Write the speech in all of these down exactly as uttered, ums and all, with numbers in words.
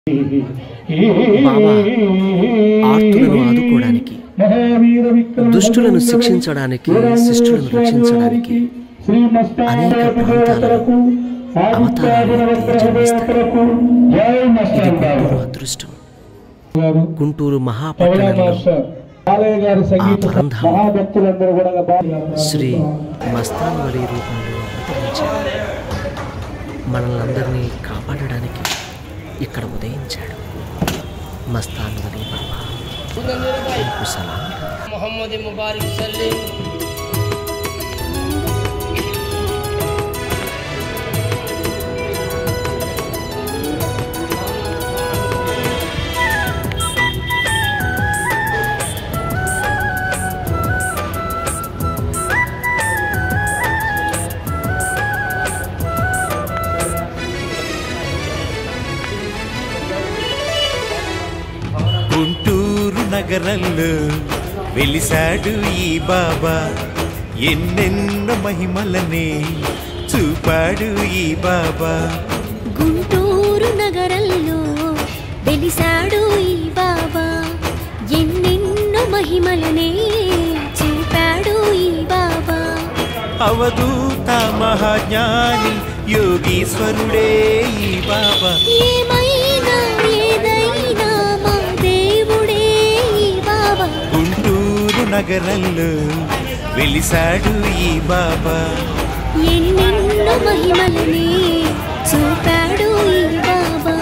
బాబా ఆర్తులను ఆదుకోవడానికి, దుష్టులను శిక్షించడానికి, శిష్టులను రక్షించడానికి అనేక ప్రాంతాలలో అవతారాలు జన్మిస్తాడు. ఇది గుంటూరు అదృష్టం. గుంటూరు మహాపట్టణంలో ఆ పరంధామ శ్రీ మస్తాన్ వలి రూపంలో అవతరించాడు. మనల్నందరినీ కాపాడడానికి ఇక్కడ ఉదయించాడు. మస్తాన్ వలి బాబా సలాం. मोहम्मद मुबारक सल्लम। గుంటూరు నగరంలో వెలిసాడు ఈ బాబా, ఎన్నెన్నో మహిమలనే చూపాడు ఈ బాబా. గుంటూరు నగరంలో వెలిసాడు ఈ బాబా, ఎన్నెన్నో మహిమలనే చూపాడు ఈ బాబా. అవధూత మహాజ్ఞాని యోగీశ్వరుడే ఈ బాబా. ఏమైనా ఏదైనా మా దేవుడే ఈ బాబా. గుంటూరు నగరంలో వెలిసాడు ఈ బాబా, ఎన్నెన్నో మహిమలనే చూపాడు ఈ బాబా.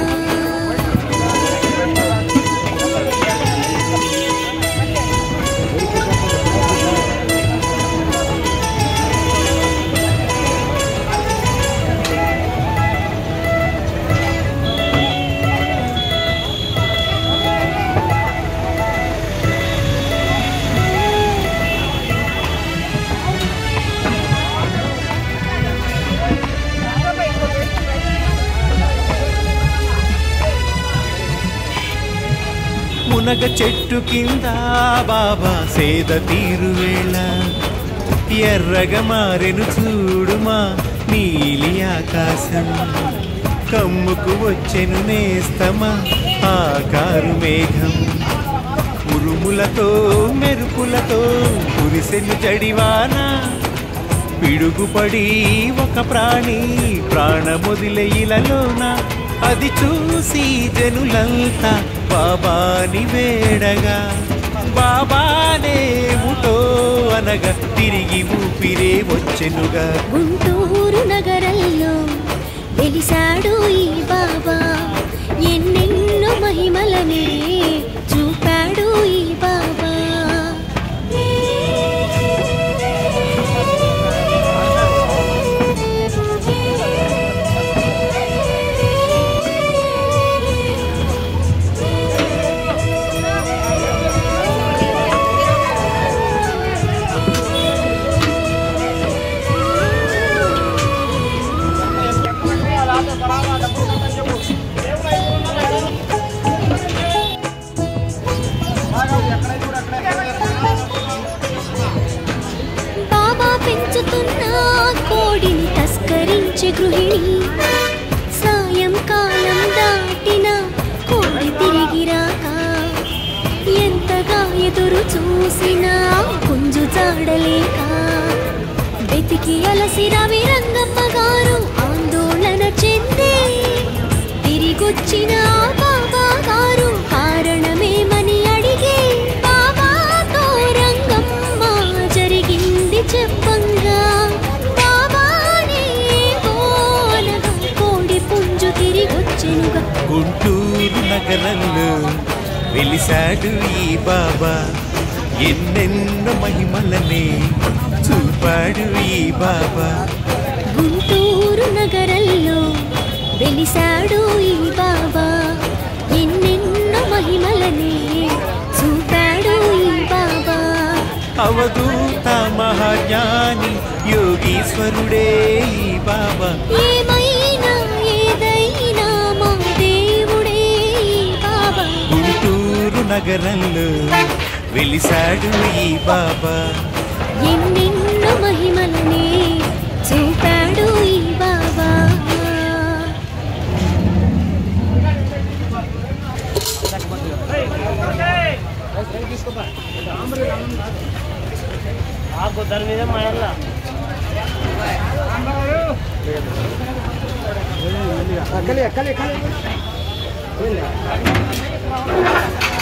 మునగ చెట్టు కింద బాబా సేద తీరువేళ, ఎర్రగా మారెను చూడుమా నీలి ఆకాశం. కమ్ముకు వచ్చెను నేస్తమా ఆకారు మేఘం, ఉరుములతో మెరుపులతో కురిసెను జడివాన. పిడుగుపడి ఒక ప్రాణి ప్రాణమొదిలే ఇలలోన, అది చూసి జనులంతా బాబాని వేడగా, బాబానేముటో అనగా తిరిగి ఊపిరే వచ్చెనుగా. గుంటూరు నగరంలో వెలిసాడు ఈ బాబా, ఎన్నెన్నో మహిమలనే చూపాడు ఈ బాబా. బాబా పెంచుతున్న కోడిని తస్కరించే గృహిణి, సాయంకాలం దాటిన కోడి తిరిగి రాక, ఎంతగా ఎదురు చూసినా పుంజు చాడలేక, వెతికి అలసి రవి రంగమ్మ గారు ఆందోళన చెందే, తిరిగొచ్చిన బాబా గారు కారణమేమని అడిగే, బాబాతో రంగమ్మ జరిగింది చెప్పంగా, బాబానే బోనగా కోడి పుంజు తిరిగొచ్చెనుగా. గుంటూరు నగరంలో వెలిసాడు ఈ బాబా, ఎన్నెన్నో మహిమలనే చూపాడు ఈ బాబా. గుంటూరు నగరంలో వెలిసాడు ఈ బాబా, ఎన్నెన్నో మహిమలనే చూపాడు ఈ బాబా. అవధూత మహాజ్ఞాని యోగీశ్వరుడే ఈ బాబా. ఏమైనా ఏదైనా మా దేవుడే ఈ బాబా. గుంటూరు నగరంలో వెలిసాడు ఈ బాబా, ఎన్నెన్నో మహిమలనే చూపాడు ఈ బాబా. ఆకు దాని మీద మళ్ళా ఎక్కలే ఎక్కలే ఎక్కలే